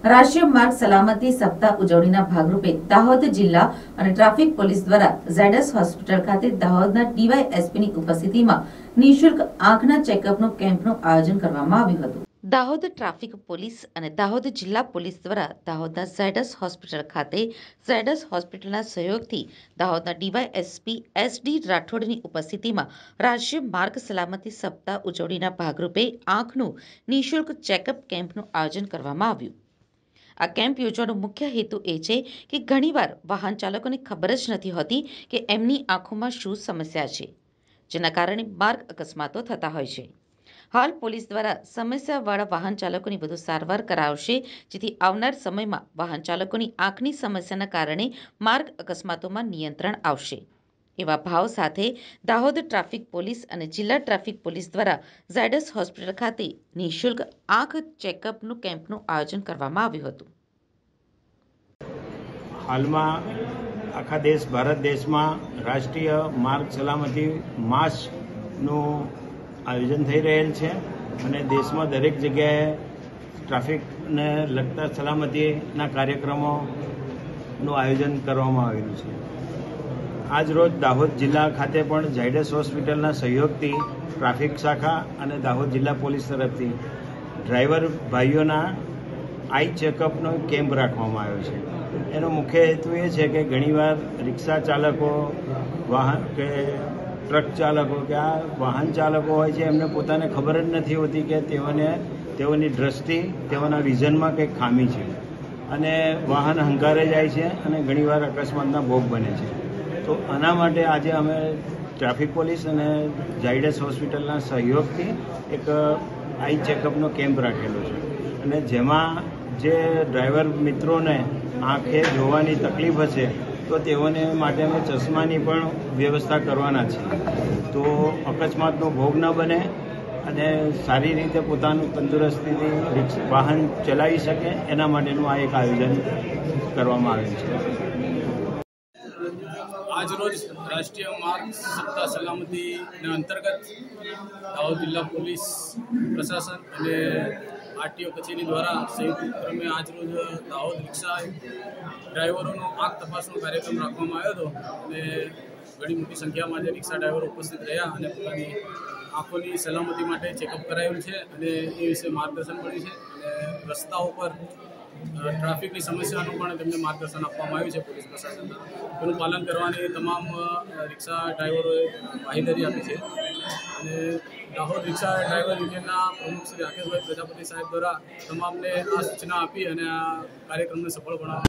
રાષ્ટ્રીય માર્ગ સલામતી સપ્તાહ ઉજવણીના ભાગરૂપે દાહોદ જિલ્લા અને ટ્રાફિક પોલીસ દ્વારા ઝેડએસ હોસ્પિટલ ખાતે દાહોદના ડીવાયએસપીની ઉપસ્થિતિમાં નિઃશુલ્ક આંખના ચેકઅપનો કેમ્પનું આયોજન કરવામાં આવ્યું હતું। દાહોદ ટ્રાફિક પોલીસ અને દાહોદ જિલ્લા પોલીસ દ્વારા દાહોદના ઝેડએસ હોસ્પિટલ ખાતે ઝેડએસ હોસ્પિટલના સહયોગથી દાહોદના ડીવાયએસપી SD રાઠોડની ઉપસ્થિતિમાં રાષ્ટ્રીય માર્ગ સલામતી સપ્તાહ ઉજવણીના ભાગરૂપે આંખનું નિઃશુલ્ક ચેકઅપ કેમ્પનું આયોજન કરવામાં આવ્યું। આ કેમ્પ યોજવાનો મુખ્ય હેતુ એ છે કે ઘણીવાર વાહન ચાલકોને ખબર જ નથી હોતી કે એમની આંખોમાં શું સમસ્યા છે, જેના કારણે માર્ગ અકસ્માતો થતા હોય છે। હાલ પોલીસ દ્વારા સમસ્યાવાળા વાહન ચાલકોની વધુ સારવાર કરાવશે, જેથી આવનાર સમયમાં વાહન ચાલકોની આંખની સમસ્યાના કારણે માર્ગ અકસ્માતોમાં નિયંત્રણ આવશે। એવા ભાવ સાથે દાહોદ ટ્રાફિક પોલીસ અને જિલ્લા ટ્રાફિક પોલીસ દ્વારા ઝેડએસ હોસ્પિટલ ખાતે નિઃશુલ્ક આંખ ચેકઅપનું કેમ્પનું આયોજન કરવામાં આવ્યું હતું। હાલમાં આખા ભારત દેશમાં રાષ્ટ્રીય માર્ગ સલામતી માસનું આયોજન થઈ રહેલ છે અને દેશમાં દરેક જગ્યાએ ટ્રાફિકને લગતા સલામતીના કાર્યક્રમોનું આયોજન કરવામાં આવેલું છે। આજ રોજ દાહોદ જિલ્લા ખાતે પણ ઝાયડસ હોસ્પિટલના સહયોગથી ટ્રાફિક શાખા અને દાહોદ જિલ્લા પોલીસ તરફથી ડ્રાઈવર ભાઈઓના આઈ ચેકઅપનો કેમ્પ રાખવામાં આવ્યો છે। એનો મુખ્ય હેતુ એ છે કે ઘણીવાર રિક્ષા ચાલકો, વાહન કે ટ્રક ચાલકો કે આ વાહન ચાલકો હોય છે, એમને પોતાને ખબર જ નથી હોતી કે તેઓની દ્રષ્ટિ, તેઓના વિઝનમાં કંઈક ખામી છે અને વાહન હંકારે જાય છે અને ઘણીવાર અકસ્માતના ભોગ બને છે। તો આના માટે આજે અમે ટ્રાફિક પોલીસ અને ઝાયડસ હોસ્પિટલના સહયોગથી એક આઈ ચેકઅપનો કેમ્પ રાખેલો છે અને જેમાં જે ડ્રાઈવર મિત્રોને આંખે જોવાની તકલીફ હશે તો તેઓને માટે અમે ચશ્માની પણ વ્યવસ્થા કરવાના છીએ, તો અકસ્માતનો ભોગ ન બને અને સારી રીતે પોતાનું તંદુરસ્તીથી વાહન ચલાવી શકે એના માટેનું આ એક આયોજન કરવામાં આવેલ છે। આજરોજ રાષ્ટ્રીય માર્ગ સપ્તાહ સલામતીના અંતર્ગત દાહોદ જિલ્લા પોલીસ પ્રશાસન અને આરટીઓ કચેરી દ્વારા સંયુક્ત ઉપક્રમે આજરોજ દાહોદ રિક્ષા ડ્રાઈવરોનો આંખ તપાસનો કાર્યક્રમ રાખવામાં આવ્યો હતો અને ઘણી મોટી સંખ્યામાં જે રિક્ષા ડ્રાઈવરો ઉપસ્થિત રહ્યા અને પોતાની આંખોની સલામતી માટે ચેકઅપ કરાયું છે અને એ વિશે માર્ગદર્શન મળ્યું છે અને રસ્તાઓ પર ટ્રાફિકની સમસ્યાનું પણ તેમને માર્ગદર્શન આપવામાં આવ્યું છે પોલીસ પ્રશાસનના। તેનું પાલન કરવાની તમામ રિક્ષા ડ્રાઈવરોએ બાંહેધરી આપી છે અને દાહોદ રિક્ષા ડ્રાઈવર યુનિયનના પ્રમુખ શ્રી રાકેશભાઈ પ્રજાપતિ સાહેબ દ્વારા તમામને આ સૂચના આપી અને આ કાર્યક્રમને સફળ બનાવવા